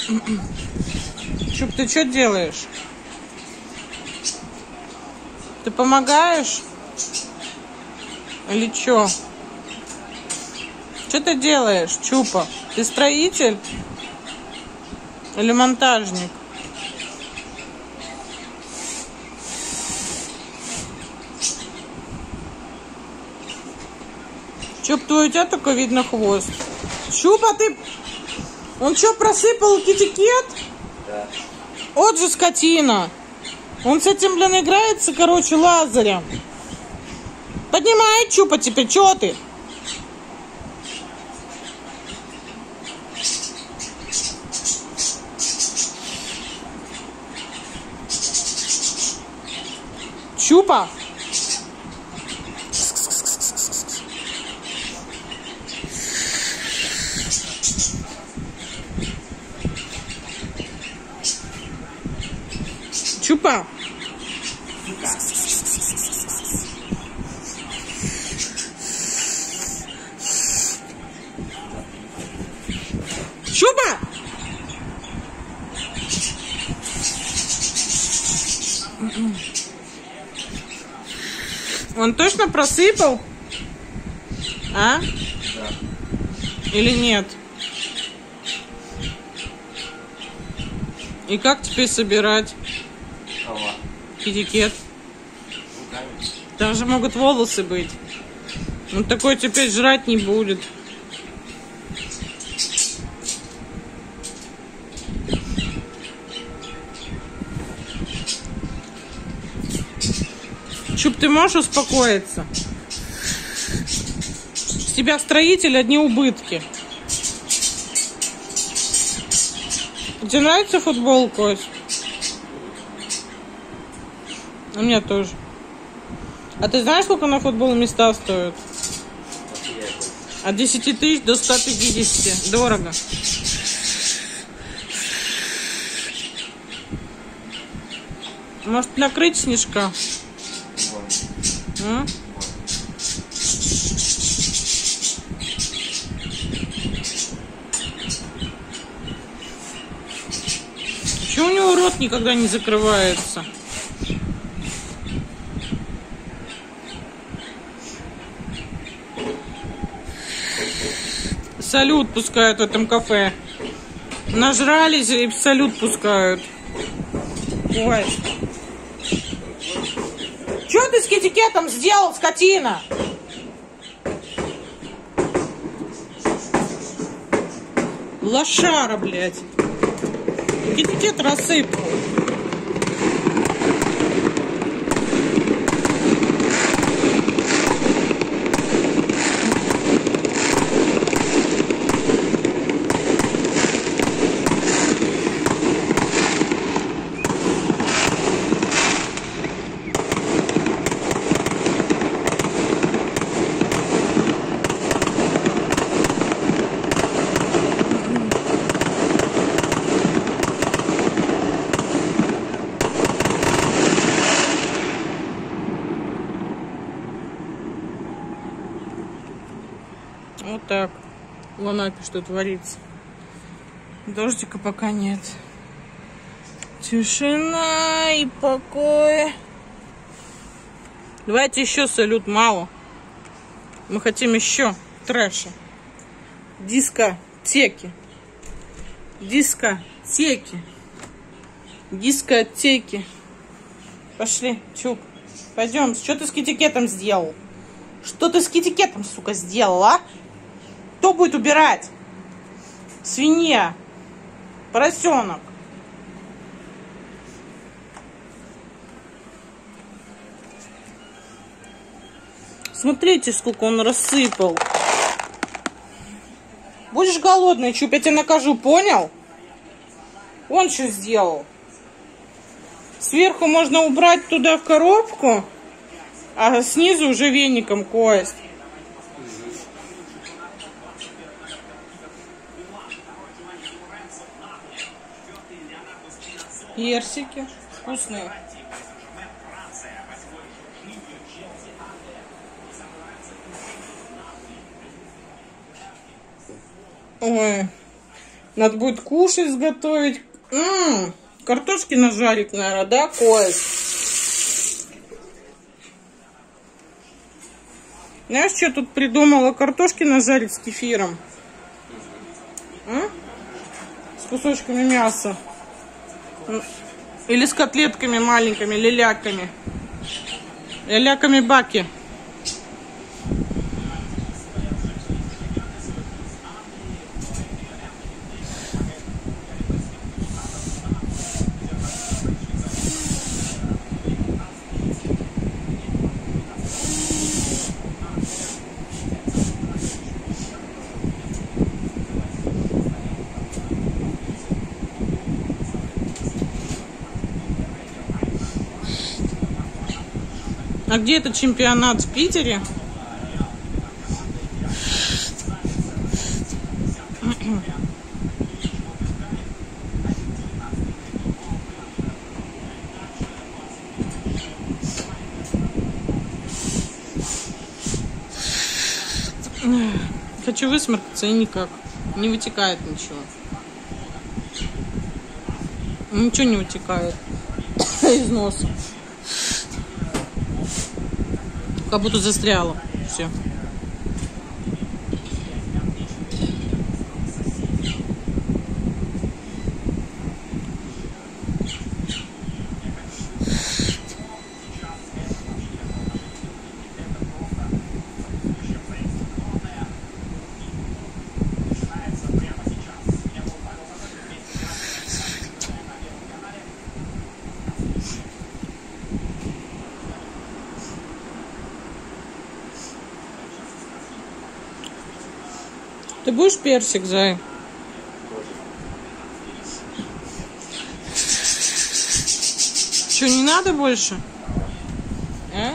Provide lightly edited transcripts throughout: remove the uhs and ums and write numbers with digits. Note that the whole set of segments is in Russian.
Чуп, ты что делаешь? Ты помогаешь? Или что? Что ты делаешь, Чупа? Ты строитель? Или монтажник? Чуп, твой у тебя только видно хвост. Чупа, ты... Он что, просыпал китикет? Да. Вот же скотина. Он с этим, блин, играется, короче, лазарем. Поднимай, Чупа, теперь, чё ты? Чупа. Чупа. Чупа. Он точно просыпал? А? Да. Или нет? И как теперь собирать Кого? китикет? Руками. Там же могут волосы быть. Он такой теперь жрать не будет. Чуп, ты можешь успокоиться? С тебя строитель одни убытки. Тебе нравится футбол, Кость? У меня тоже. А ты знаешь, сколько на футбол места стоят? От 10 тысяч до 150. Дорого. Может, накрыть снежка? А? Почему у него рот никогда не закрывается? Салют пускают в этом кафе. Нажрались и салют пускают. Ой. Что ты с китикетом сделал, скотина? Лошара, блядь. Китикет рассыпал. Вот так. В Анапе что творится. Дождика пока нет. Тишина и покой. Давайте еще салют, мало. Мы хотим еще трэша. Дискотеки. Дискотеки. Дискотеки. Пошли, Чуп. Пойдем. Что ты с китикетом сделал? Что ты с китикетом, сука, сделал, а? Кто будет убирать? Свинья. Поросенок. Смотрите, сколько он рассыпал. Будешь голодный, Чуп, я тебя накажу, понял? Он что сделал? Сверху можно убрать туда в коробку, а снизу уже веником, Кость. Персики вкусные. Ой, Надо будет кушать сготовить. Картошки нажарить, наверное, да, Кость? Знаешь, что тут придумала? Картошки нажарить с кефиром. С кусочками мяса. Или с котлетками маленькими, лиляками. Лиляками баки. А где этот чемпионат? В Питере? Хочу высморкаться и никак. Не вытекает ничего. Ничего не вытекает из носа. Как будто застряла. Все. Ты будешь персик, зай? Что, не надо больше? А?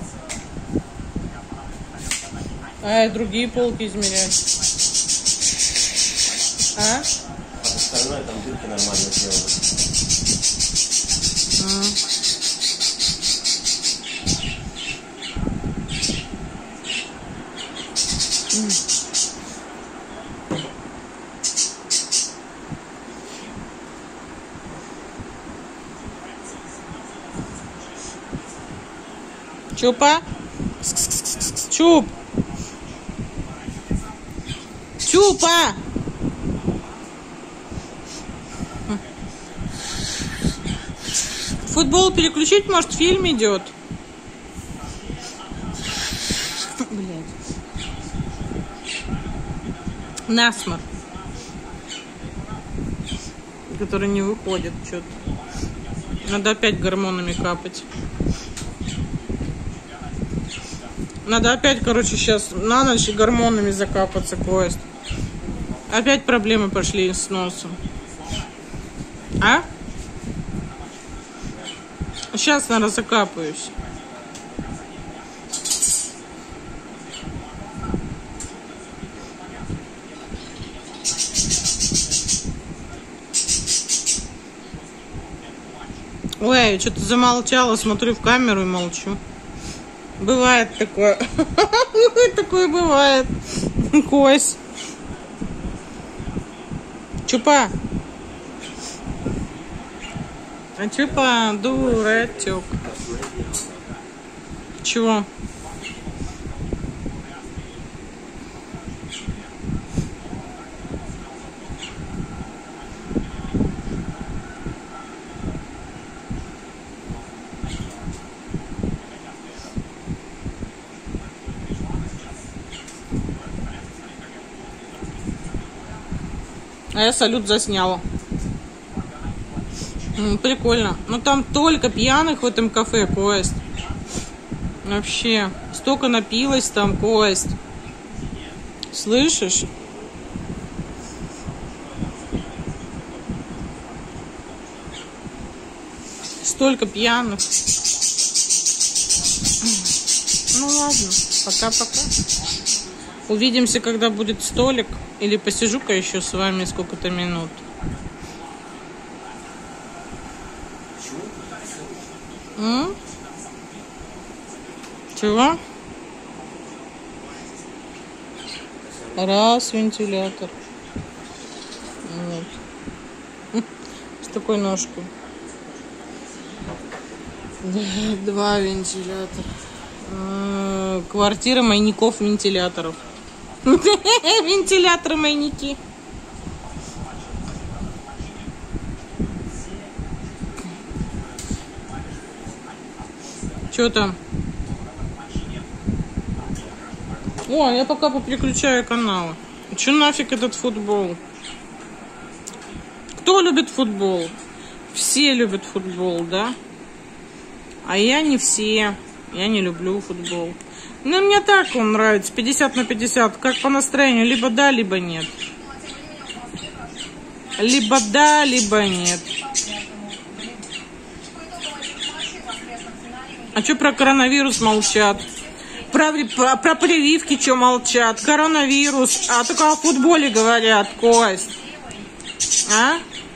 Другие полки измерять. А? Остальное там дырки нормально сделаны. Чупа? Чуп! Чупа! Футбол переключить, может, фильм идет? Блядь. Насморк. Который не выходит что-то. Надо опять гормонами капать. Надо опять, короче, сейчас на ночь гормонами закапаться, Кость. Опять проблемы пошли с носом. А? Сейчас, наверное, закапаюсь. Ой, что-то замолчала, смотрю в камеру и молчу. Бывает такое. Такое бывает. Кость. Чупа. А Чупа, дурачок. Чего? А я салют засняла. Прикольно. Но там только пьяных в этом кафе, Кость. Вообще. Столько напилась там, Кость. Слышишь? Столько пьяных. Ну ладно. Пока-пока. Увидимся, когда будет столик. Или посижу-ка еще с вами сколько-то минут. Чего? Раз, вентилятор. Вот. С такой ножкой. 2 вентилятора. Квартира майников вентиляторов. Вентиляторы майники. Что там? О, я пока попереключаю каналы. Че нафиг этот футбол? Кто любит футбол? Все любят футбол, да? А я не все. Я не люблю футбол. Но мне так он нравится. 50 на 50. Как по настроению. Либо да, либо нет. Либо да, либо нет. А что про коронавирус молчат? Про прививки что молчат? Коронавирус. А только о футболе говорят, Кость. А?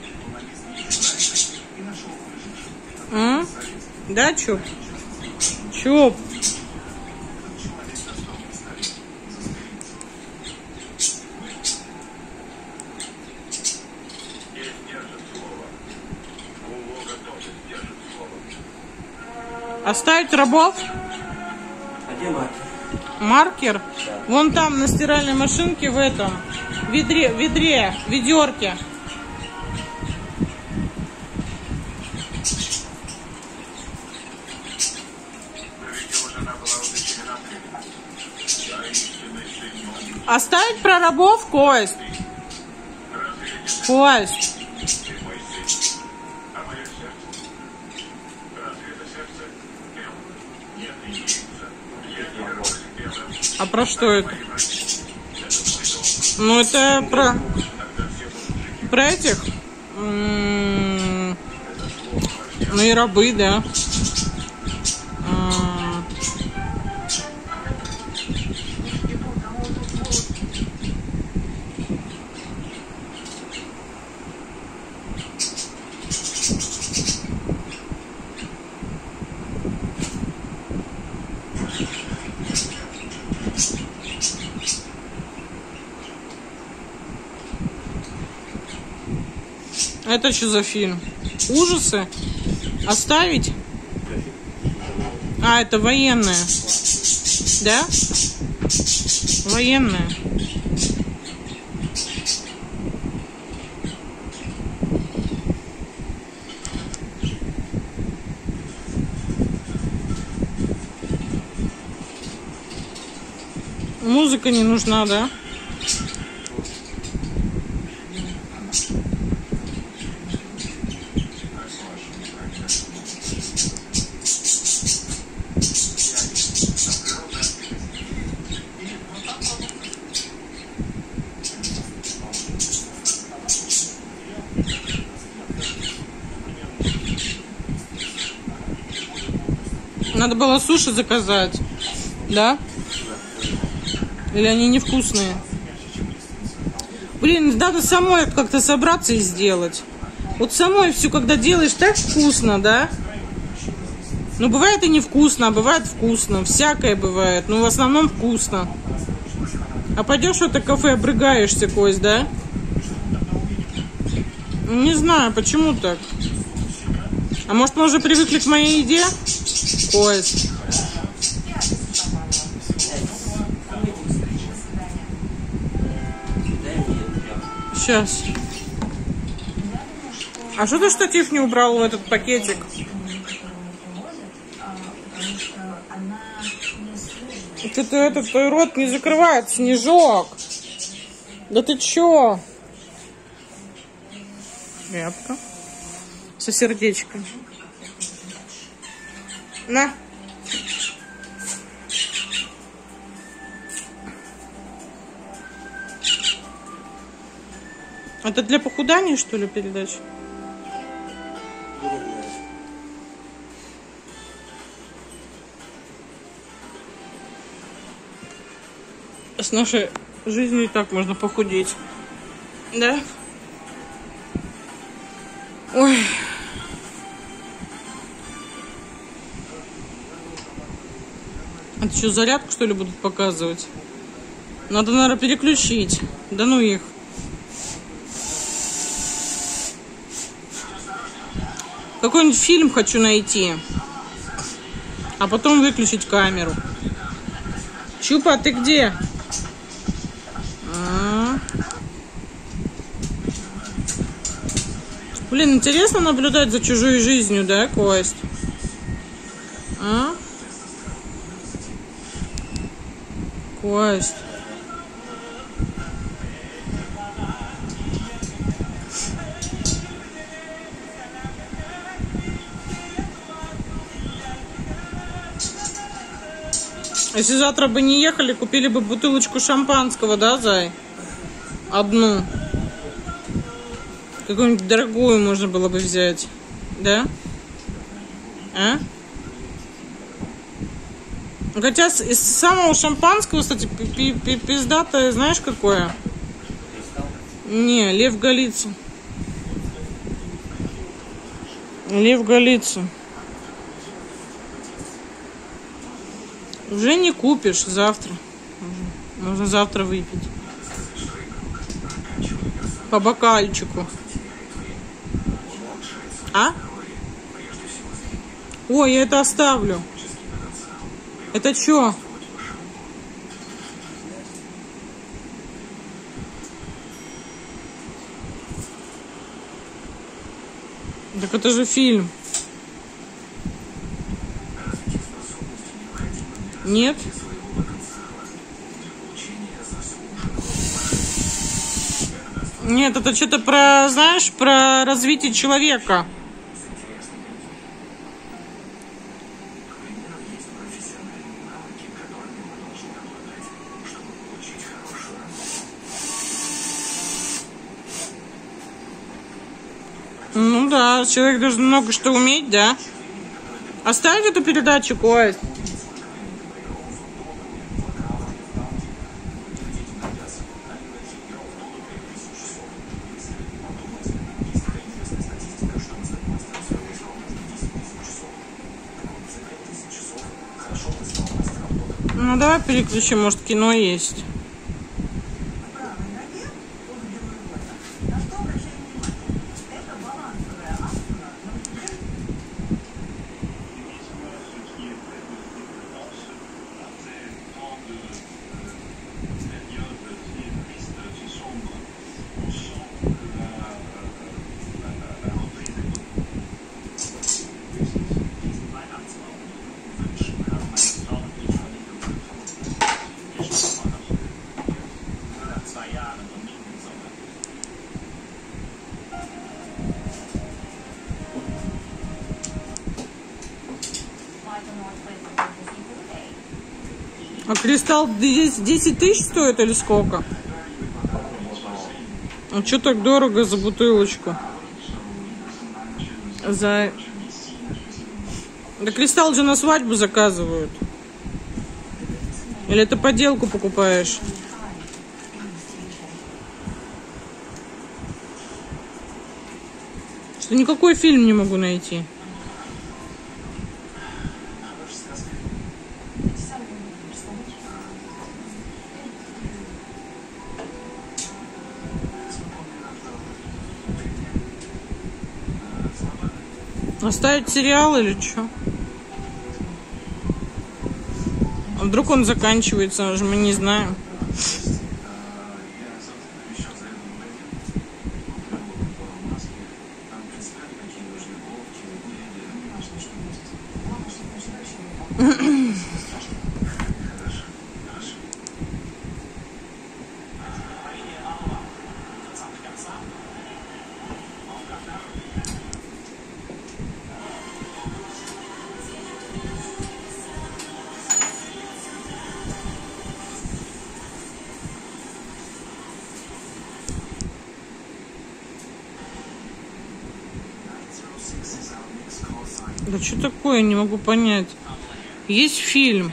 Да, Чоп? Чоп. Оставить рабов? А где маркер? Маркер? Да. Вон там на стиральной машинке в этом ведерке. Оставить про рабов, Кость? Кость. А про что это? Ну, это про этих. Ну и рабы, да. Это что за фильм? Ужасы? Оставить? А, это военная. Да? Военная. Музыка не нужна, да? Надо было суши заказать, да? Или они невкусные? Блин, надо самой как-то собраться и сделать. Вот самой все, когда делаешь, так вкусно, да? Ну, бывает и невкусно, а бывает вкусно. Всякое бывает, но в основном вкусно. А пойдешь в это кафе, обрыгаешься, Кость, да? Не знаю, почему так. А может, мы уже привыкли к моей еде? Кость. Сейчас. А что ты штатив не убрал в этот пакетик? Это этот твой рот не закрывает, Снежок. Да ты чё? Тряпка. Со сердечком. На. Это для похудания, что ли, передача? С нашей жизнью и так можно похудеть. Да? Ой. Это что, зарядку, что ли, будут показывать? Надо, наверное, переключить. Да ну их. Какой-нибудь фильм хочу найти. А потом выключить камеру. Чупа, ты где? Блин, интересно наблюдать за чужой жизнью, да, Кость? Кость. Если завтра бы не ехали, купили бы бутылочку шампанского, да, Зай? Одну. Какую-нибудь дорогую можно было бы взять. Да? А? Хотя из самого шампанского, кстати, пиздатое, знаешь, какое? Не, Лев Голицын. Лев Голицын. Уже не купишь завтра. Можно завтра выпить. По бокальчику. А? Ой, я это оставлю. Это что? Так это же фильм. Нет? Нет, это что-то про, знаешь, про развитие человека. Ну да, человек должен много что уметь, да? Оставь эту передачу, Кость. Ну давай переключим, может кино есть. А кристалл 10 тысяч стоит или сколько? А что так дорого за бутылочку? Да кристалл же на свадьбу заказывают. Или это подделку покупаешь? Что никакой фильм не могу найти. Оставить сериал или что? А вдруг он заканчивается, мы не знаем. Да что такое, не могу понять. Есть фильм.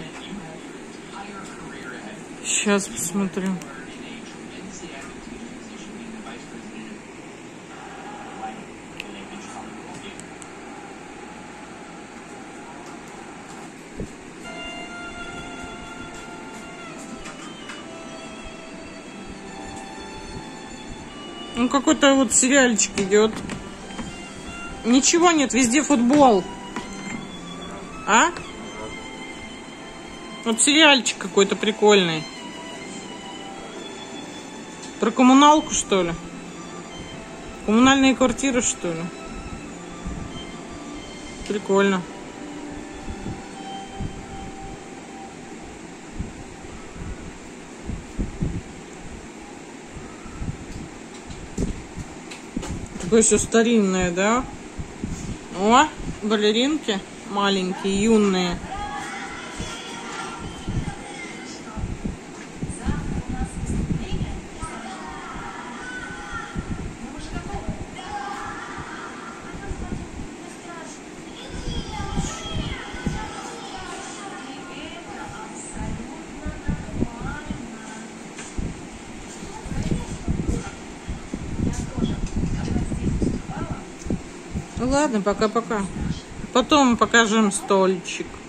Сейчас посмотрю. Ну какой-то вот сериальчик идет. Ничего нет, везде футбол. А? Вот сериальчик какой-то прикольный. Про коммуналку, что ли? Коммунальные квартиры, что ли? Прикольно. Такое все старинное, да? О, балеринки маленькие, юные. Ну ладно, пока-пока. Потом покажем стольчик.